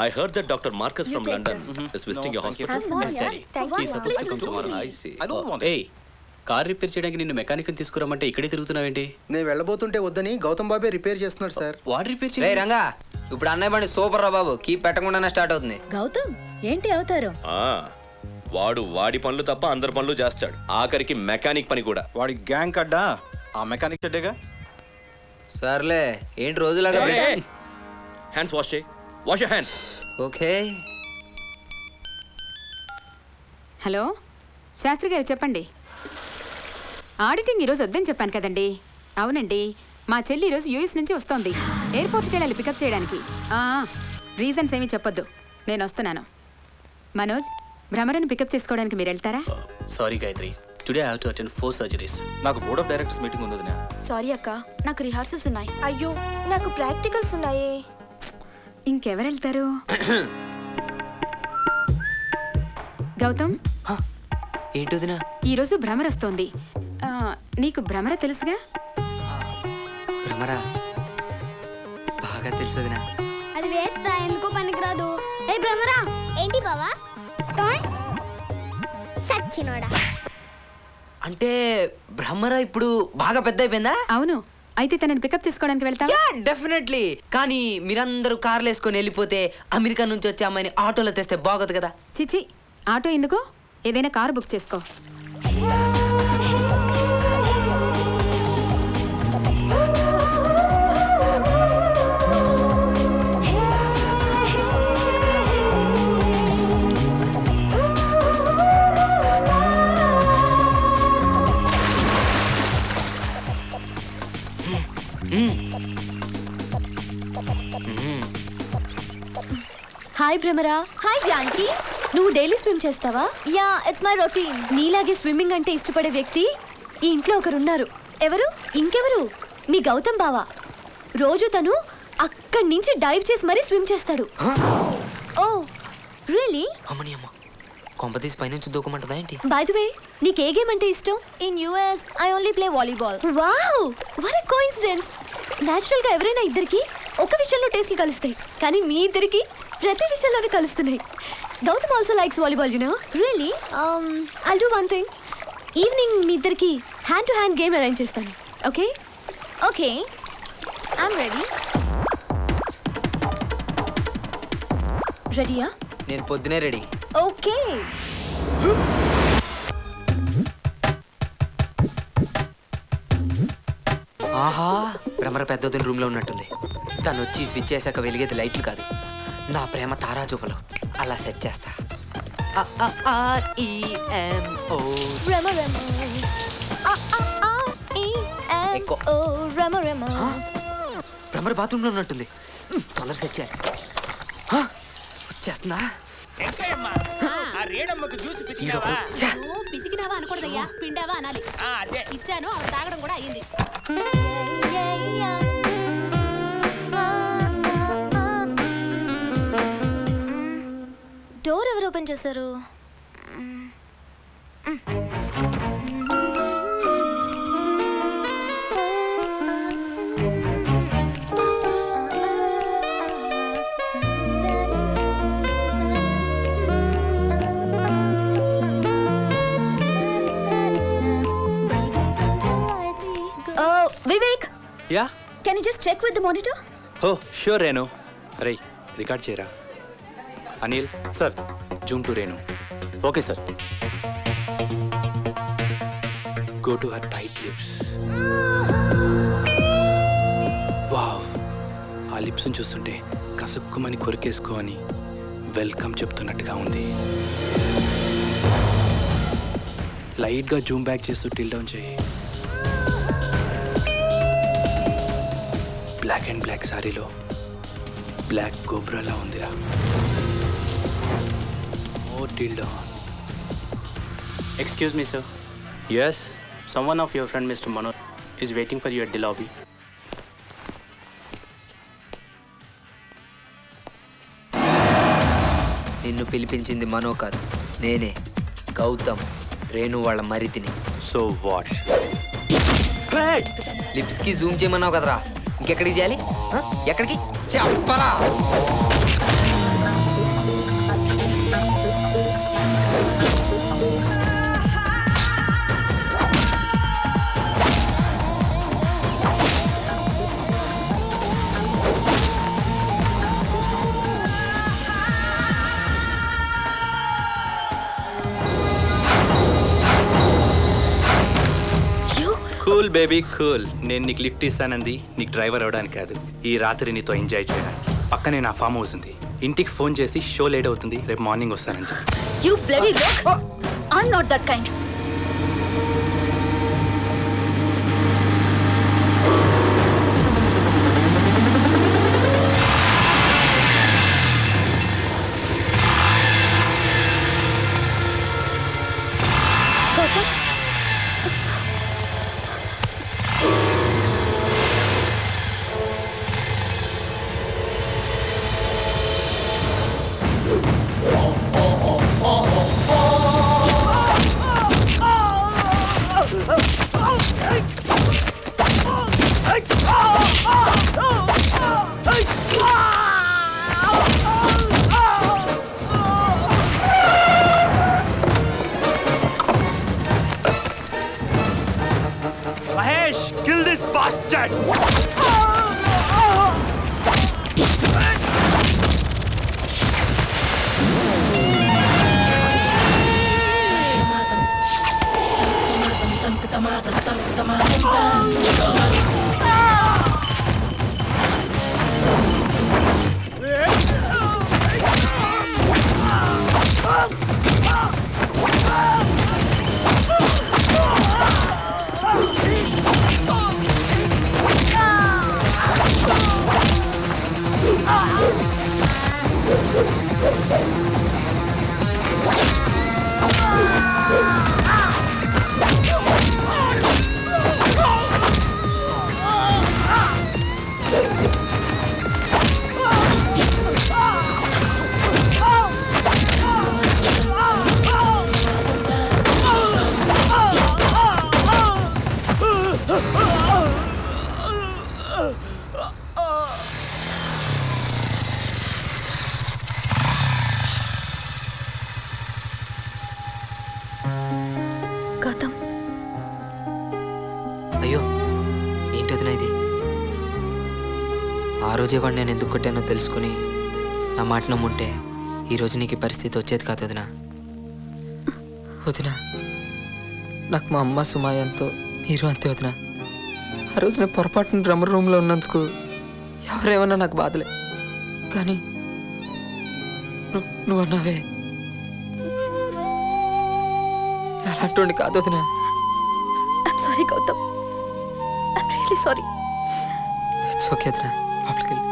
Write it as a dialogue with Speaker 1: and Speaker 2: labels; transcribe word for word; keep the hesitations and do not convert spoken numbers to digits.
Speaker 1: I heard that Doctor Marcus you from London mm-hmm. is visiting no, your hospital.
Speaker 2: Have some, yeah. Thank
Speaker 1: He's supposed to come tomorrow. I see.
Speaker 3: I don't want it. Hey, car repair చేయడానికి నిన్ను mechanic ని తీసుకురమ్మంటే ఇక్కడే తిరుగుతున్నావేంటి?
Speaker 4: నేను వెళ్ళబోతుంటే వద్దని గౌతమ్ బాబే repair చేస్తున్నాడు sir.
Speaker 3: వాడు repair చేయ.
Speaker 5: రేయ్ రంగా, ఇప్పుడు అన్నయ్య బండి సూపర్ రా బాబు. కీ పెట్టకుండానే స్టార్ట్ అవుతుంది.
Speaker 2: గౌతమ్ ఏంటి అవతారం?
Speaker 1: ఆ వాడు వాడి పనులు తప్ప అందరి పనులు చేస్తాడు. ఆఖరికి మెకానిక్ పని కూడా.
Speaker 6: వాడి గ్యాంగ్ కడ్డా ఆ మెకానిక్ చెడ్డేగా.
Speaker 5: సర్లే, ఏంటి రోజులాగా
Speaker 1: హ్యాండ్స్ వాష్ చేయి. Wash your hands.
Speaker 5: Okay.
Speaker 7: Hello Shastri garu చెప్పండి. ఆడిటింగ్ ఈరోజు వద్దని చెప్పాను కదండి. అవునండి, మా చెల్లి ఈరోజు యూఎస్ నుంచి వస్తోంది. ఎయిర్పోర్ట్కి వెళ్ళాలి పికప్ చేయడానికి. రీజన్స్ ఏమీ చెప్పొద్దు, నేను వస్తున్నాను. మనోజ్, భ్రమరని పికప్ చేసుకోవడానికి మీరు వెళ్తారా?
Speaker 3: Sorry Gayatri, today I have to attend four surgeries.
Speaker 6: నాకు బోర్డ్ ఆఫ్ డైరెక్టర్స్ మీటింగ్ ఉంది వదినా.
Speaker 8: సారీ అక్క, నాకు రిహార్సల్స్ ఉన్నాయి. అయ్యో, నాకు ప్రాక్టికల్స్ ఉన్నాయి.
Speaker 7: ఇంకెవరు వెళ్తారు? గౌతమ్,
Speaker 5: ఏంటి వదినా?
Speaker 7: ఈరోజు భ్రమర వస్తోంది. నీకు భ్రమర తెలుసుగా?
Speaker 5: భ్రమర బాగా తెలుసు వదినా.
Speaker 9: అది వేస్ట్ రా, ఎందుకో పనికిరాదు. ఏ భ్రమర, ఏంటి బావా? సచ్చినోడా.
Speaker 5: అంటే భ్రమర ఇప్పుడు బాగా పెద్ద అయిపోయిందా?
Speaker 7: అవును. అయితే తనని పికప్ చేసుకోవడానికి వెళ్తావా?
Speaker 5: డెఫినెట్లీ. కానీ మీరందరూ కార్లు వేసుకొని వెళ్ళిపోతే అమెరికా నుంచి వచ్చే అమ్మాయిని ఆటోలో తెస్తే బాగోదు కదా.
Speaker 7: చిచి, ఆటో ఎందుకు? ఏదైనా కారు బుక్ చేసుకో.
Speaker 8: హాయ్ భ్రమరా. హాయ్ జానకి. నువ్వు డైలీ స్విమ్ చేస్తావా? Yeah, it's my routine. నీలాగే స్విమ్మింగ్ అంటే ఇష్టపడే వ్యక్తి ఈ ఇంట్లో ఒకరున్నారు. ఎవరు? ఇంకెవరు? మీ గౌతమ్ బావా. రోజు తను అక్కడి నుంచి డైవ్ చేసి మరీ స్విమ్ చేస్తాడు. Oh really?
Speaker 5: అమ్మని అమ్మ, కొంపతీసి పైనుంచి దూకమంటదా ఏంటి?
Speaker 8: బై ది వే, నీకు ఏ గేమ్ అంటే ఇష్టం? In US I only play volleyball. Wow, what a coincidence. Natural గా ఎవరైనా ఇద్దరికి ఒక విషయంలో టేస్ట్లు కలుస్తాయి, కానీ మీ ఇద్దరికి ప్రతి విషయంలోనే కలుస్తున్నాయి. Gautam also likes volleyball, you know. Really? um I'll do one thing. Evening మీ ఇద్దరికి hand to hand game arrange చేస్తాను. ఓకే? Okay, I'm ready. రెడీయా?
Speaker 5: నేను పొద్దునే రెడీ.
Speaker 8: ఓకే.
Speaker 5: ఆహా, భ్రమర పెద్దదిన రూమ్ లో ఉన్నట్టుంది. తను వచ్చి స్విచ్ చేశాక వెలిగేది లైట్లు కాదు, నా ప్రేమ తారాజువలు. అలా సెట్ చేస్తా. భ్రమర బాత్రూమ్ లో ఉన్నట్టుంది. తొందర సెట్ చేయాలి. వచ్చేస్తుందా?
Speaker 7: పితికినావా అనకూడదయ్యా, పిండావా అనాలి. ఇచ్చాను, ఆవిడ తాగడం కూడా అయ్యింది.
Speaker 8: డోర్ ఎవరు ఓపెన్ చేశారు? Vivek,
Speaker 3: yeah,
Speaker 8: can you just check with the monitor?
Speaker 3: Oh sure Renu. Ray, record cheyra. Anil sir, zoom to Renu. Okay sir. Go to her tight lips. Wow, ఆ లిప్స్ ని చూస్తుంటే కసుక్కుమని కొరికేసుకో అని welcome చెప్తున్నట్టుగా ఉంది. Light గా zoom back చేస్తూ tilt down చేయి. Black and black సారీలో బ్లాక్ కోబ్రాలా ఉందిరా. Oh tilt down.
Speaker 10: Excuse me, sir.
Speaker 3: Yes?
Speaker 10: Someone of your friend, Mister Manoj, is waiting for you at the lobby.
Speaker 5: నిన్ను పిలిపించింది మనో కాదు, నేనే గౌతమ్, రేణు వాళ్ళ మరిదిని.
Speaker 3: So what?
Speaker 5: లిప్స్ కి జూమ్ చేయమన్నావు కదరా, ఇంకెక్కడికి చేయాలి? ఎక్కడికి చెప్పరా?
Speaker 3: Cool baby cool. నేను నీకు లిఫ్ట్ ఇస్తానంది నీకు డ్రైవర్ అవ్వడానికి కాదు, ఈ రాత్రి నీతో ఎంజాయ్ చేయడానికి. పక్కనే నా ఫామ్ హౌస్ ఉంది, ఇంటికి ఫోన్ చేసి షో లేట్ అవుతుంది రేపు మార్నింగ్ వస్తానని చెప్పి.
Speaker 8: You bloody rock! I'm not that kind.
Speaker 2: Gautam,
Speaker 5: అయ్యో ఏంటి వదినా ఇది? ఆ రోజే వాడు నేను ఎందుకు కొట్టానో తెలుసుకుని నా మాట నమ్ముంటే ఈరోజు నీకు ఈ పరిస్థితి వచ్చేది కాదు వదినా. వదినా, నాకు మా అమ్మ సుమాయంతో మీరు అంతే వదినా. ఆ రోజు నేను పొరపాటున డ్రమ్మర్ రూమ్లో ఉన్నందుకు ఎవరేమన్నా నాకు బాధలే, కానీ నువ్వు నువ్వు అన్నావే అలాంటి కాదు వదినా.
Speaker 2: I'm sorry Gautam, I'm really sorry.
Speaker 5: It's okay వదినా, లోపలికి వెళ్ళి